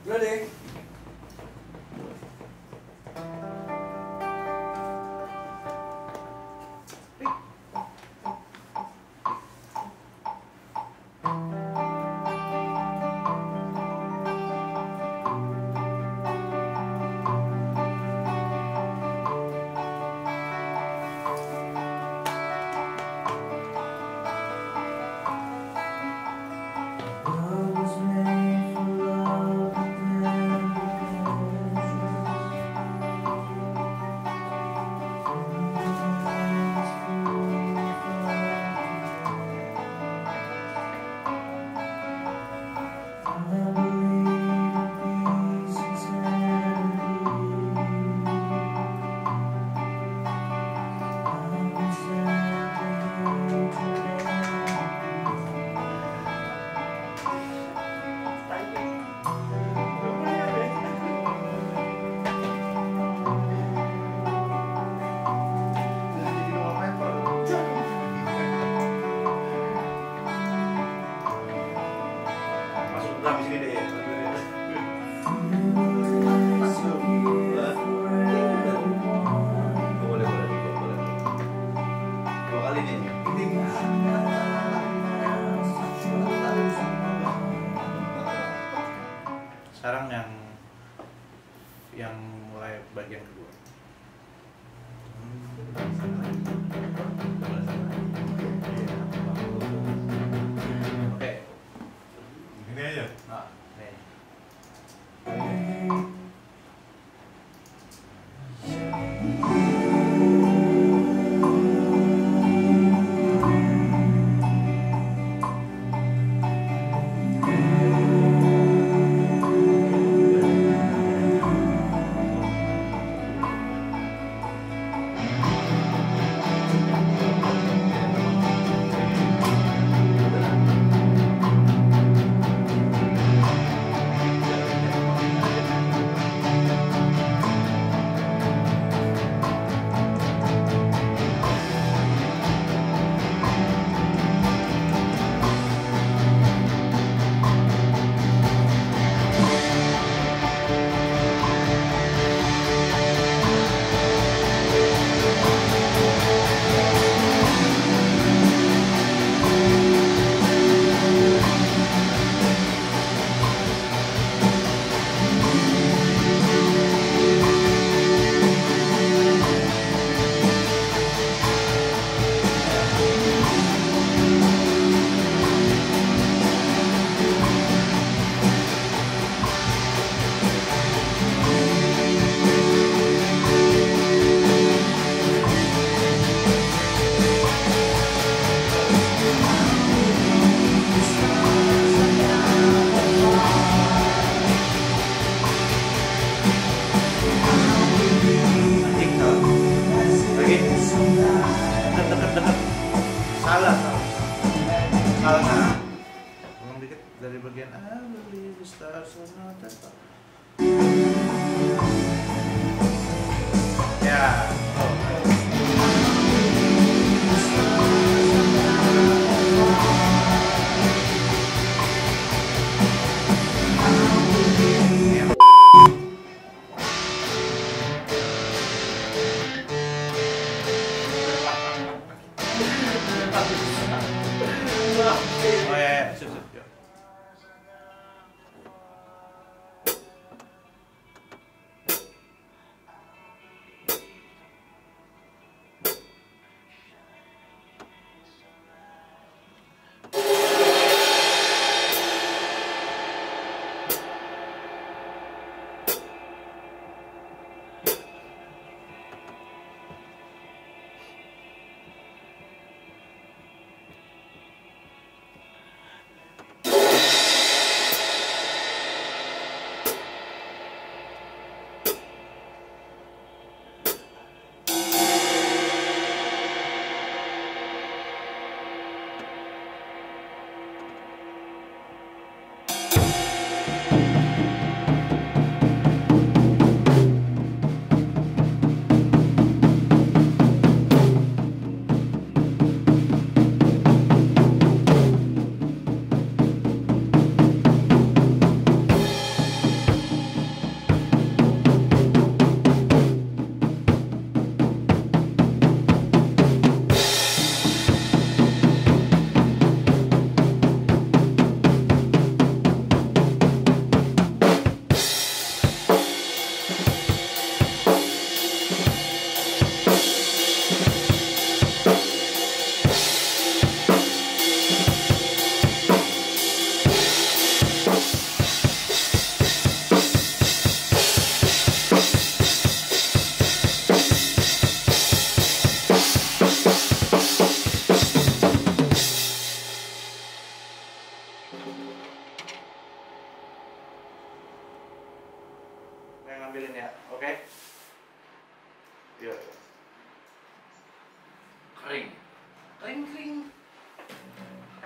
Ready? Habis ini deh. Boleh. Dua kali nih. Sekarang yang mulai bagian kedua. Oke. Ini aja. Nah, nih. Dekat. Salah. Tolong dikit dari bagian I believe the stars are not that far. Ya. Oh ya, sip. Yuk.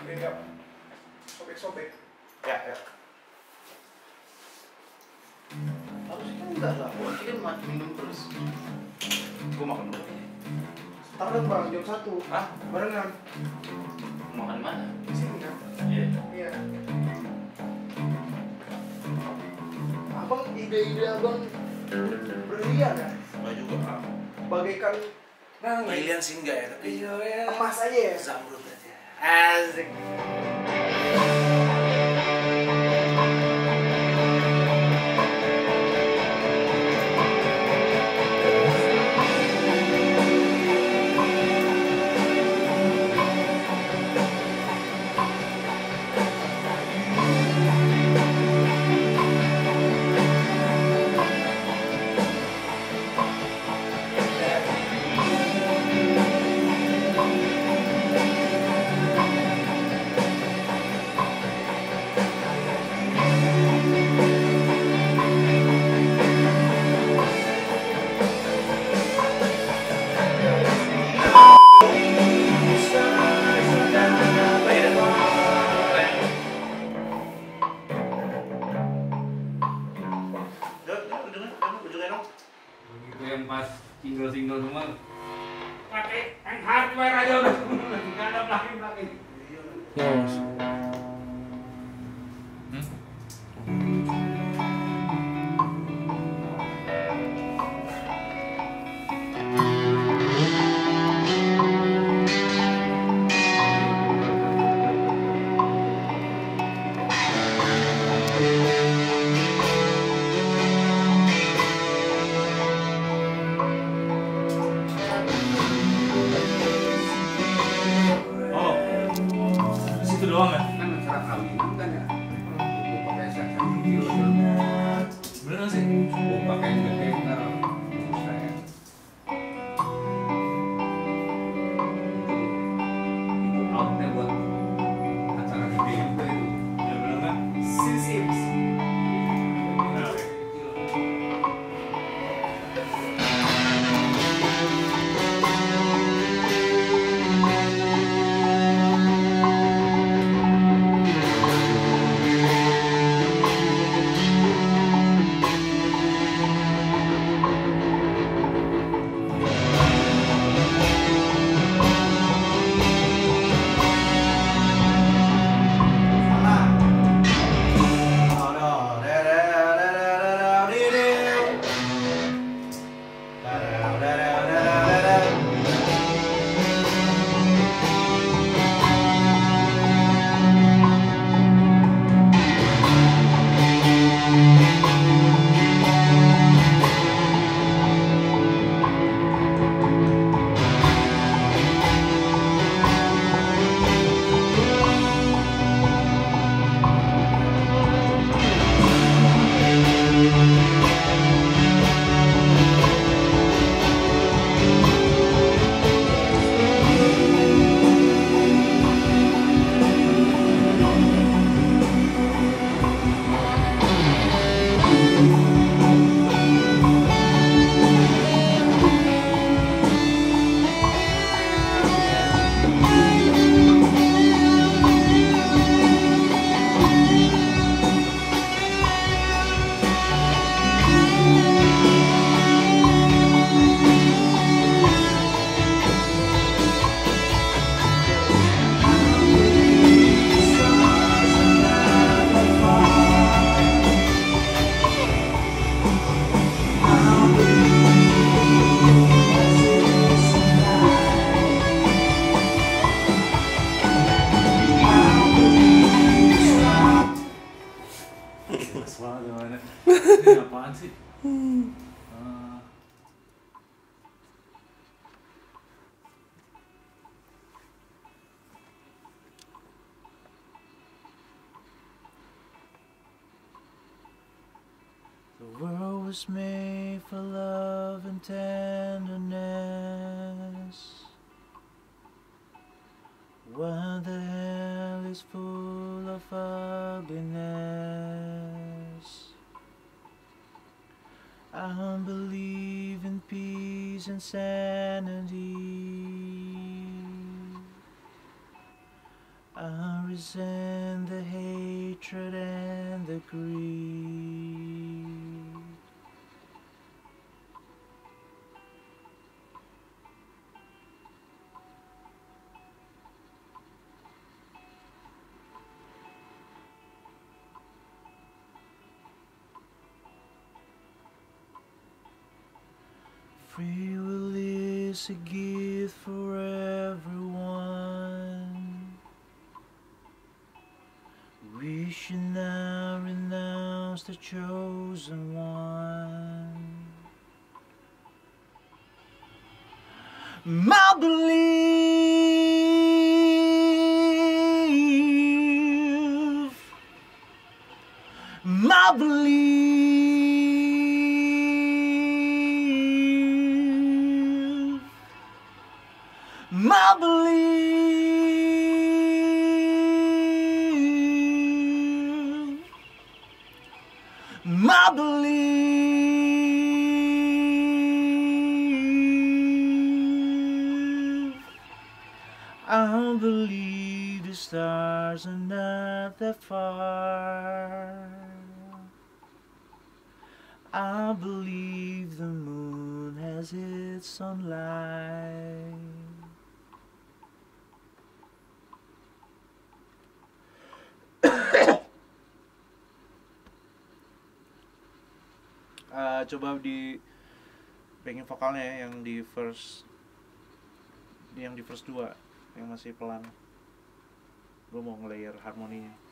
Beda. Sobek-sobek. Ya, ya. Harusnya kan enggak lah, harusnya kan minum terus. Gue makan dulu. Ntar dong bang, jam 1. Hah? Barengan. Makan mana? Di sini kan? Iya. Iya. Abang, ide-ide abang brilian ya? Enggak juga. Bagaikan Brilian sih enggak ya, tapi emas aja ya? zamrud aja. Asik. Begitu yang pas single-single semua pakai hardware aja udah nggak ada plugin. Oh, di situ doang ya? Kan acara kawinan kan ya, gue pakai set-set video Beneran sih? gue pakai yang gede ntar bisa ya. Itu outnya buat acara gede juga itu. Ya bener kan? Sims. Nah, oke. Mas banget gimana? Ini apaan sih? The world was made for love and tenderness. What the hell is full of ugliness? I don't believe in peace and sanity. I resent the hatred and the greed. Free will is a gift for everyone. We should now renounce the chosen one. My belief, my belief. My belief, my belief. I believe the stars are not that far. I believe the moon has its sunlight. Coba di backing vokalnya ya, yang di verse 2 yang masih pelan. Gue mau nge-layer harmoninya.